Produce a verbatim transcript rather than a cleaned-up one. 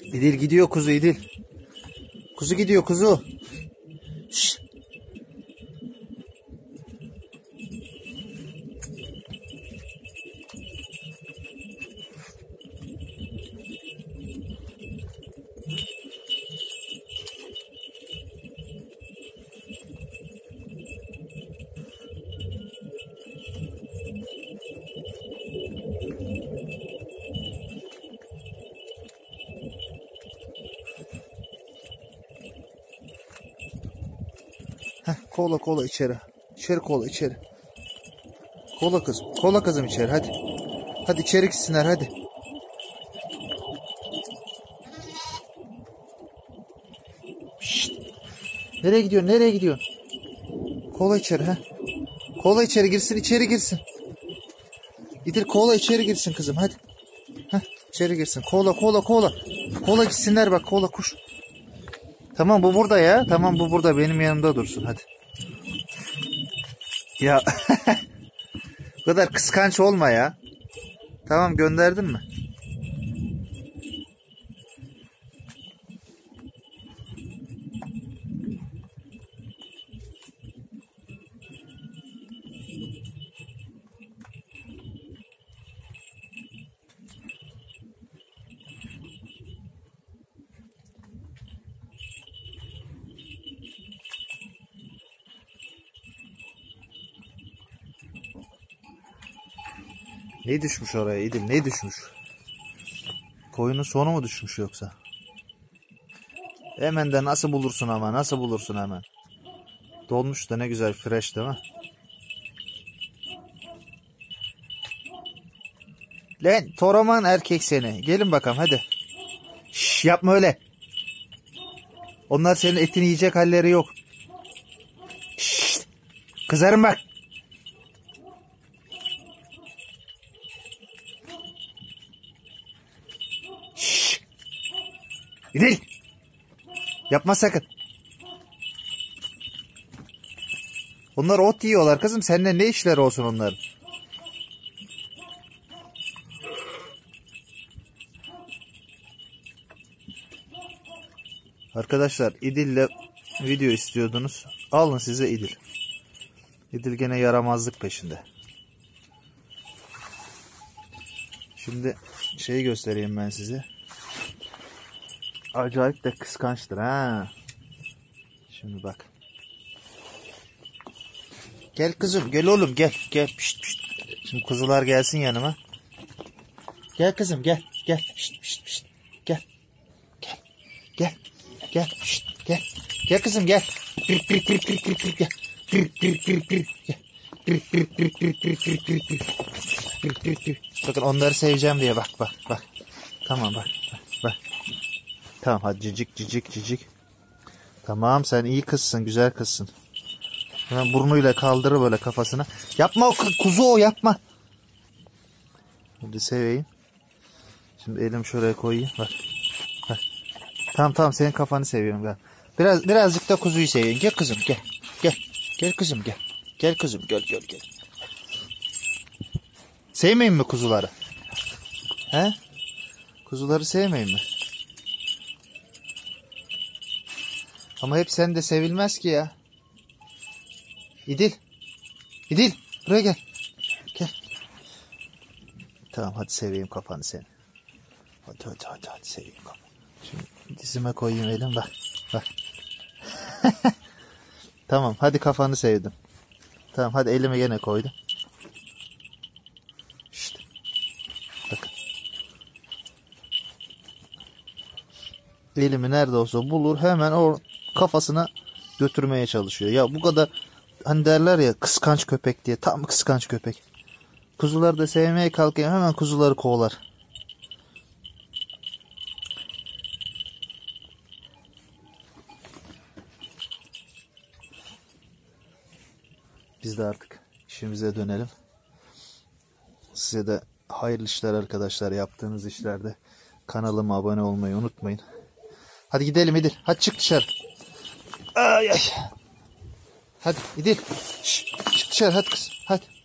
İdil gidiyor kuzu İdil. Kuzu gidiyor kuzu. Şşt. Heh, kola kola içeri. İçeri kola içeri. Kola kızım. Kola kızım içeri hadi. Hadi içeri gitsinler hadi. Şşt. Nereye gidiyorsun? Nereye gidiyorsun? Kola içeri ha. Kola içeri girsin, içeri girsin. İdil kola içeri girsin kızım hadi. Heh, içeri girsin. Kola kola kola. Kola gitsinler bak kola kuş. Tamam bu burada ya. Tamam bu burada benim yanımda dursun hadi. Ya bu kadar kıskanç olma ya. Tamam gönderdin mi? Ne düşmüş oraya İdil? Ne düşmüş? Koyunun sonu mu düşmüş yoksa? Hemen de nasıl bulursun ama? Nasıl bulursun hemen? Dolmuş da ne güzel fresh değil mi? Lan Toraman erkek seni. Gelin bakalım hadi. Şş, yapma öyle. Onlar senin etini yiyecek halleri yok. Şşt, kızarım bak. Şşş. İdil. Yapma sakın. Onlar ot yiyorlar kızım. Seninle ne işleri olsun onların? Arkadaşlar İdil'le video istiyordunuz. Alın size İdil. İdil gene yaramazlık peşinde. Şimdi şeyi göstereyim ben size. Acayip de kıskançtır ha. Şimdi bak. Gel kızım gel oğlum gel. Gel pişt pişt. Şimdi kuzular gelsin yanıma. Gel kızım gel. Gel pişt pişt pişt. Gel. Gel. Gel. Gel pişt gel. Gel kızım gel. Pir pir pir pir pir pir gel. Pir pir pir pir gel. Pir pir pir pir pir pir pir pir. Pir pir pir. Bakın onları seveceğim diye bak bak bak. Tamam bak bak bak. Tamam hadi cicik cicik cicik. Tamam sen iyi kızsın güzel kızsın. Hemen burnuyla kaldırır böyle kafasına. Yapma o kuzu o yapma. Hadi seveyim. Şimdi elim şuraya koyayım bak. Bak. Tamam tamam senin kafanı seviyorum ben. Biraz birazcık da kuzuyu seveyim. Gel kızım gel. Gel. Gel kızım gel. Gel kızım gel gel gel. Sevmeyin mi kuzuları? He? Kuzuları sevmeyin mi? Ama hep sen de sevilmez ki ya. İdil. İdil. Buraya gel. Gel. Tamam hadi seveyim kafanı seni. Hadi hadi hadi, hadi seveyim kafanı. Şimdi dizime koyayım elim bak. Bak. Tamam hadi kafanı sevdim. Tamam hadi elimi yine koydum. İşte. Bakın. Elimi nerede olsa bulur hemen o kafasına götürmeye çalışıyor. Ya bu kadar hani derler ya kıskanç köpek diye, tam kıskanç köpek. Kuzuları da sevmeye kalkıyor hemen kuzuları kovalar. Biz de artık işimize dönelim. Size de hayırlı işler arkadaşlar, yaptığınız işlerde kanalıma abone olmayı unutmayın. Hadi gidelim İdil. Hadi çık dışarı. Ay ay. Hadi İdil. Şş, çık dışarı hadi kız. Hadi.